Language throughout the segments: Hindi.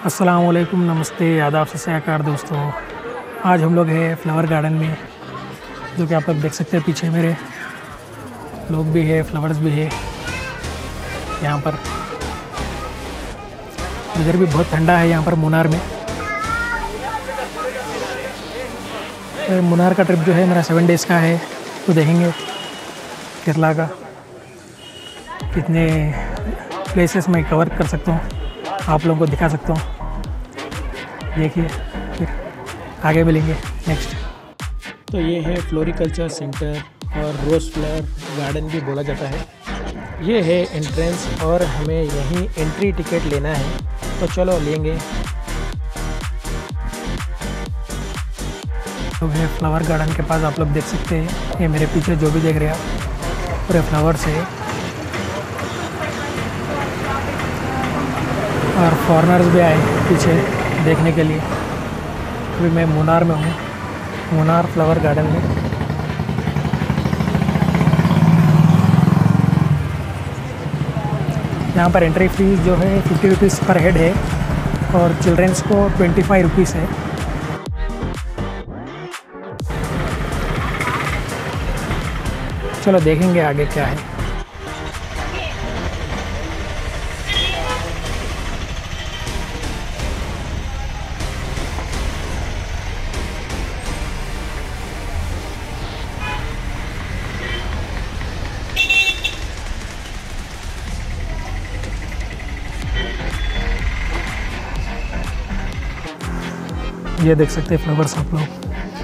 अस्सलाम वालेकुम, नमस्ते, आदाब, सत श्री अकाल दोस्तों। आज हम लोग हैं फ्लावर गार्डन में, जो कि आप लोग देख सकते हैं पीछे मेरे लोग भी है, फ्लावर्स भी है यहाँ पर। इधर भी बहुत ठंडा है यहाँ पर मुनार में। मुनार का ट्रिप जो है मेरा 7 डेज़ का है, तो देखेंगे केरला का कितने प्लेसेस मैं कवर कर सकता हूँ, आप लोगों को दिखा सकता हूँ। देखिए, फिर आगे मिलेंगे नेक्स्ट। तो ये है फ्लोरिकल्चर सेंटर और रोज़ फ्लावर गार्डन भी बोला जाता है। ये है एंट्रेंस और हमें यहीं एंट्री टिकट लेना है, तो चलो लेंगे। तो है फ्लावर गार्डन के पास, आप लोग देख सकते हैं। ये मेरे पीछे जो भी देख रहे हैं आप, पूरे फ्लावर्स है और फॉरेनर्स भी आए पीछे देखने के लिए। अभी मैं मुनार में हूँ, मुनार फ्लावर गार्डन में। यहाँ पर एंट्री फीस जो है 50 रुपीज़ पर हेड है और चिल्ड्रेंस को 25 रुपीज़ है। चलो देखेंगे आगे क्या है। ये देख सकते हैं फ्लावर्स आप लोग,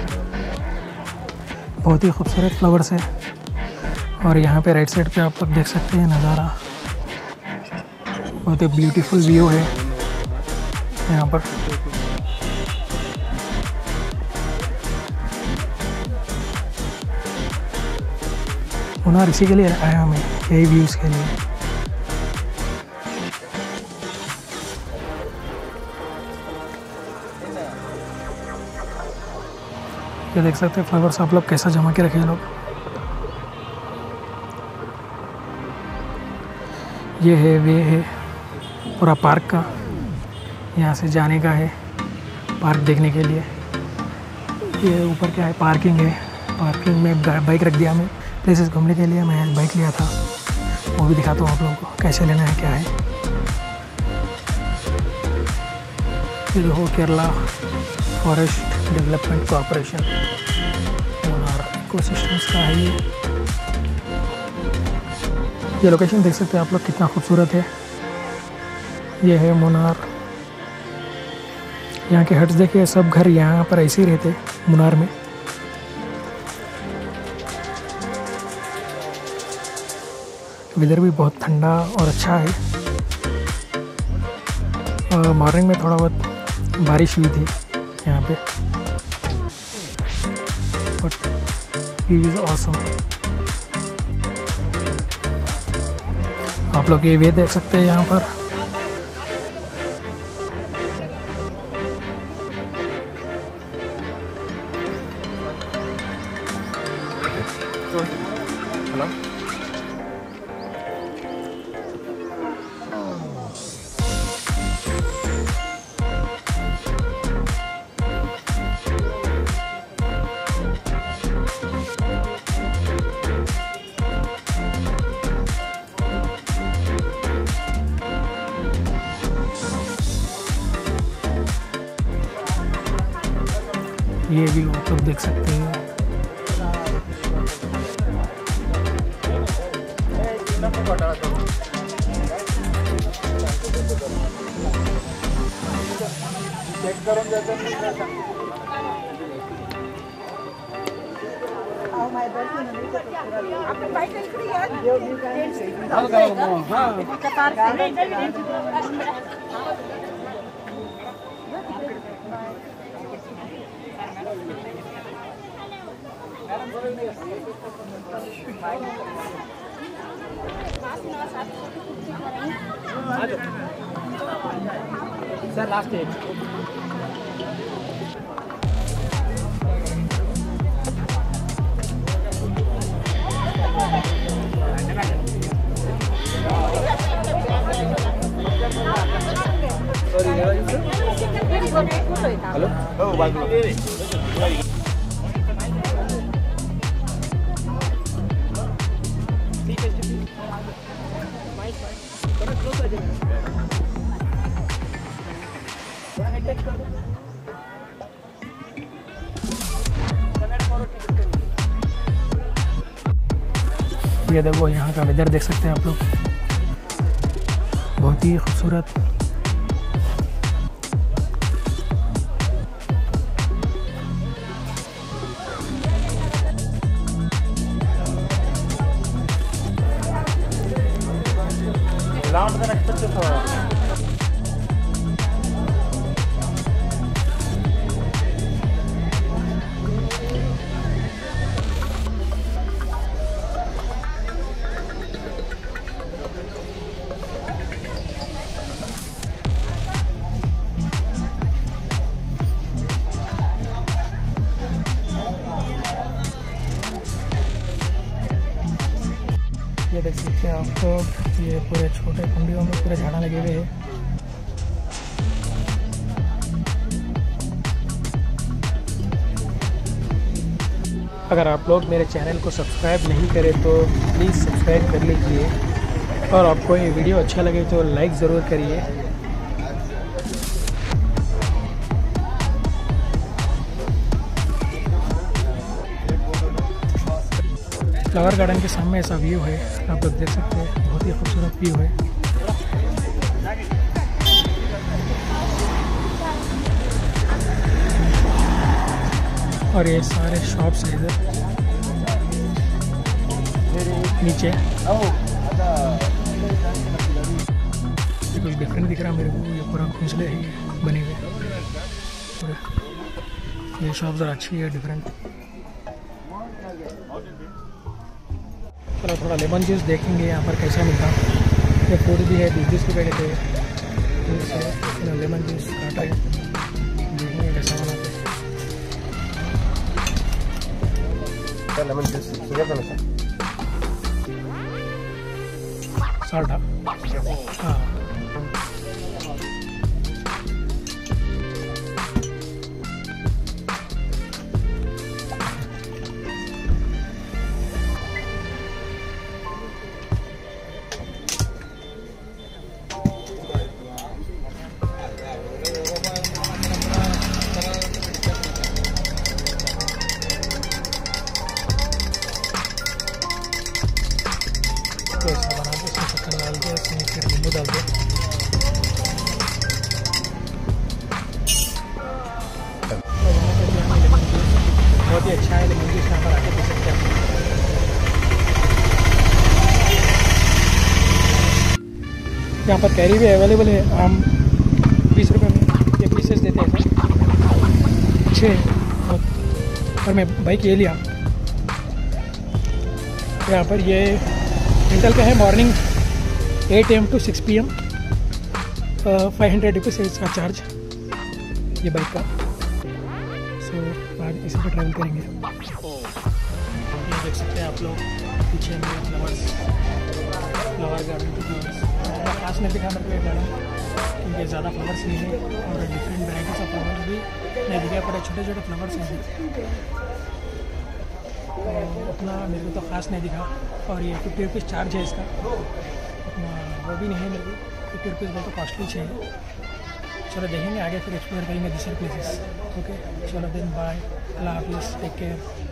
बहुत ही खूबसूरत फ्लावर्स है। और यहाँ पे राइट साइड पे आप लोग देख सकते हैं नज़ारा, बहुत ही ब्यूटीफुल व्यू है यहाँ पर। मुनार इसी के लिए आया हमें, यही व्यूज़ के लिए। ये देख सकते हैं फ्लावर्स आप लोग कैसा जमा के रखे हैं लोग। ये है, वे है पूरा पार्क का, यहाँ से जाने का है पार्क देखने के लिए। ये ऊपर क्या है, पार्किंग है। पार्किंग में बाइक रख दिया, मैं प्लेसेस घूमने के लिए मैं बाइक लिया था, वो भी दिखाता हूँ आप लोगों को कैसे लेना है, क्या है। ये देखो, Kerala forest development corporation Munnar ecosystems का है ये लोकेशन देख सकते हैं आप लोग, कितना खूबसूरत है। ये है मुनार। यहाँ के हट्स देखिए, सब घर यहाँ पर ऐसे ही रहते मुनार में। वेदर भी बहुत ठंडा और अच्छा है। और मॉर्निंग में थोड़ा बहुत बारिश हुई थी यहाँ पे, बट व्यू इज़ ऑसम। आप लोग ये वे देख सकते हैं यहाँ पर। ये भी आप लोग देख सकते हैं। सर लास्ट है। Sorry, ये देखो यहाँ का वेदर देख सकते हैं आप लोग, बहुत ही खूबसूरत। ये देख सकते हैं आप लोग, ये पूरे छोटे कुंडियों में पूरे झाड़ा लगे हुए हैं। अगर आप लोग मेरे चैनल को सब्सक्राइब नहीं करें तो प्लीज़ सब्सक्राइब कर लीजिए, और आपको ये वीडियो अच्छा लगे तो लाइक ज़रूर करिए। फ्लावर गार्डन के सामने ऐसा व्यू है, आप लोग देख सकते हैं, बहुत ही खूबसूरत व्यू है। और ये सारे शॉप्स हैं इधर नीचे। ये कुछ डिफरेंट दिख रहा है मेरे को, ये पूरा घोंसले ही बने हुए। ये शॉप ज़रा अच्छी है, डिफरेंट। चलो थोड़ा लेमन जूस देखेंगे यहाँ पर कैसा मिलता है। ये फ्रूट भी है, 20 रुपये के थे। लेमन जूस काटा है, देखेंगे कैसा बनाते हैं। लेमन जूस साल्ट, हाँ। ऐसा बना के इसमें शक्कर डाल के इसमें फिर नींबू डाल दो। बहुत ही अच्छा है लेमन जूस, यहाँ पर आके पी सकते हैं। यहाँ पर कैरी भी अवेलेबल है, आम 20 रुपये में ये पीसेस देते हैं अच्छे बहुत। और मैं बाइक ये लिया, यहाँ पर ये इंटेल का है, morning 8 AM to 6 PM, 500 rupees है इसका चार्ज ये बाइक का। सो आज इसी पर ट्रैवल करेंगे। ये देख सकते हैं आप लोग पीछे में फ्लावर्स, फ्लावर गार्डन के फ्लावर्स खास नहीं दिखा मेरे को ये गार्डन, क्योंकि ज़्यादा फ्लावर्स नहीं है और डिफरेंट वेराइटीज़ ऑफ फ्लावर्स भी नहीं दिखा, पर छोटे छोटे फ्लावर्स हैं। उतना मेरे को तो ख़ास नहीं दिखा। और ये 50 रुपीज़ चार्ज है इसका, उतना वो भी नहीं है मेरे को, 50 रुपीज़ बहुत तो कॉस्टली चाहिए। चलो देखेंगे आगे, फिर एक्सप्लोर करेंगे दूसरे प्लेसेस। ओके चलो देन बाय, अल्लाह हाफिज़, टेक केयर।